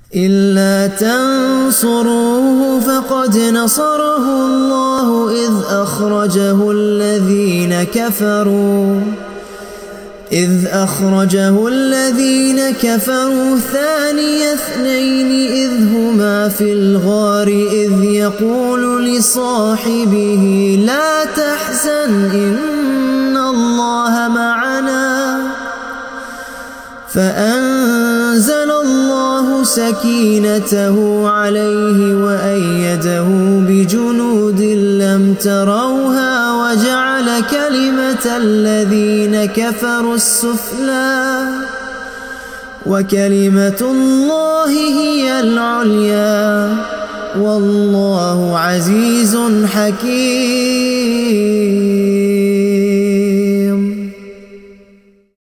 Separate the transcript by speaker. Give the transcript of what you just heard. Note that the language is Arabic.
Speaker 1: إلا تنصروه فقد نصره الله إذ أخرجه الذين كفروا ثاني اثنين إذ هما في الغار إذ يقول لصاحبه لا تحزن إن الله معنا فأنزل الله سكينته عليه وأيده بجنود لم تروها وجعل كلمة الذين كفروا السفلى وكلمة الله هي العليا والله عزيز حكيم.